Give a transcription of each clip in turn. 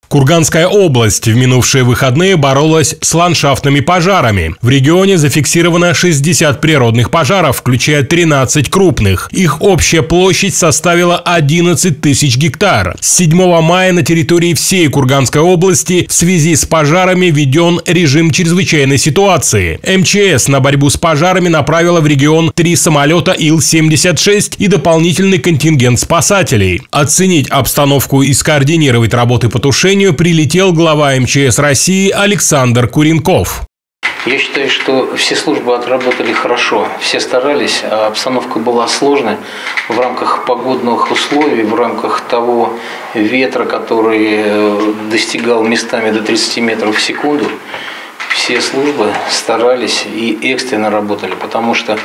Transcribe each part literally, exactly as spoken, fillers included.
Курганская область в минувшие выходные боролась с ландшафтными пожарами. В регионе зафиксировано шестьдесят природных пожаров, включая тринадцать крупных. Их общая площадь составила одиннадцать тысяч гектар. С седьмого мая на территории всей Курганской области в связи с пожарами введен режим чрезвычайной ситуации. эм че эс на борьбу с пожарами направила в регион три самолета ил семьдесят шесть и дополнительный контингент спасателей. Оценить обстановку и скоординировать работы по тушению прилетел глава эм че эс России Александр Куренков. Я считаю, что все службы отработали хорошо, все старались, а обстановка была сложной в рамках погодных условий, в рамках того ветра, который достигал местами до тридцати метров в секунду. Все службы старались и экстренно работали, потому что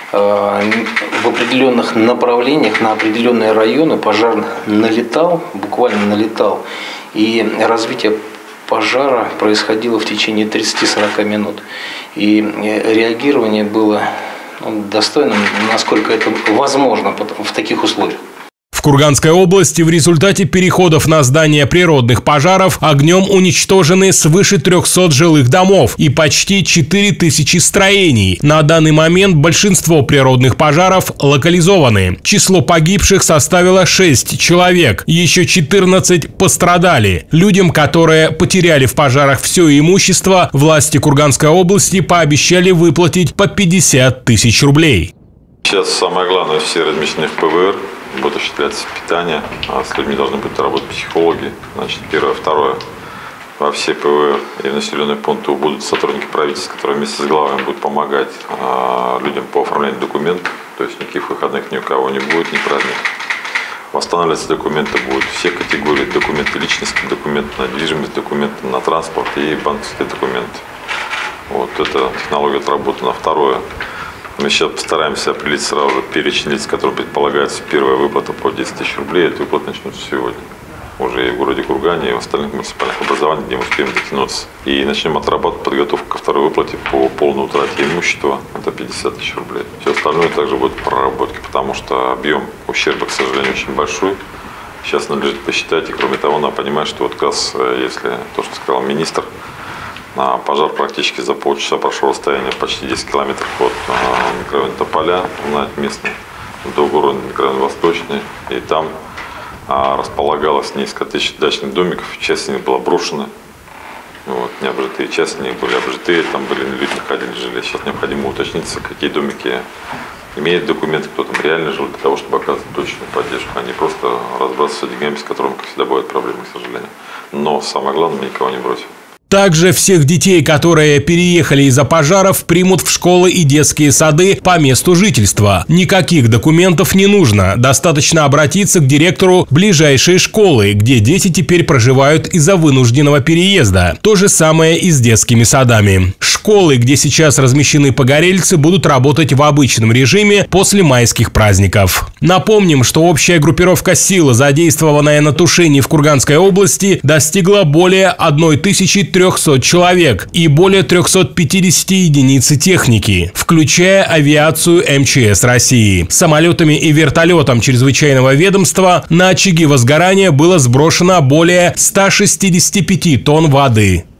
в определенных направлениях, на определенные районы пожар налетал, буквально налетал, и развитие пожара происходило в течение тридцати-сорока минут. И реагирование было достойным, насколько это возможно в таких условиях. В Курганской области в результате переходов на здания природных пожаров огнем уничтожены свыше трёхсот жилых домов и почти четыре тысячи строений. На данный момент большинство природных пожаров локализованы. Число погибших составило шесть человек, еще четырнадцать пострадали. Людям, которые потеряли в пожарах все имущество, власти Курганской области пообещали выплатить по пятьдесят тысяч рублей. Сейчас самое главное, все размещены в пэ вэ эр. Будет осуществляться питание, а с людьми должны быть работать психологи. Значит, первое. Второе. Во все пэ вэ эр и в населенные пункты будут сотрудники правительства, которые вместе с главами будут помогать а, людям по оформлению документов. То есть никаких выходных ни у кого не будет, ни праздников. Восстанавливаться документы будут все категории: документы личностные, документы на недвижимость, документы на транспорт и банковские документы. Вот эта технология отработана. Второе. Мы сейчас постараемся определить сразу же перечень лиц, которые предполагается первая выплата по десять тысяч рублей. Эта выплата начнется сегодня. Уже и в городе Кургане, и в остальных муниципальных образованиях, где мы успеем дотянуться. И начнем отрабатывать подготовку ко второй выплате по полной утрате имущества. Это пятьдесят тысяч рублей. Все остальное также будет проработки, потому что объем ущерба, к сожалению, очень большой. Сейчас надлежит посчитать. И кроме того, надо понимать, что вот как раз, если то, что сказал министр, на пожар практически за полчаса прошел расстояние почти десять километров от микрорайона Тополя, знаете, местный, до города микрорайон Восточный. И там а, располагалось несколько тысяч дачных домиков, часть из них была брошена. Вот, необжитые, часть из них были обжитые, там были люди находили, жили. Сейчас необходимо уточниться, какие домики имеют документы, кто там реально жил, для того, чтобы оказывать точную поддержку, а не просто разбрасываться деньгами, с которыми, как всегда, бывают проблемы, к сожалению. Но самое главное, мы никого не бросим. Также всех детей, которые переехали из-за пожаров, примут в школы и детские сады по месту жительства. Никаких документов не нужно. Достаточно обратиться к директору ближайшей школы, где дети теперь проживают из-за вынужденного переезда. То же самое и с детскими садами. Школы, где сейчас размещены погорельцы, будут работать в обычном режиме после майских праздников. Напомним, что общая группировка сил, задействованная на тушении в Курганской области, достигла более тысячи трёхсот человек и более трёхсот пятидесяти единиц техники, включая авиацию эм че эс России. Самолетами и вертолетом чрезвычайного ведомства на очаги возгорания было сброшено более ста шестидесяти пяти тонн воды.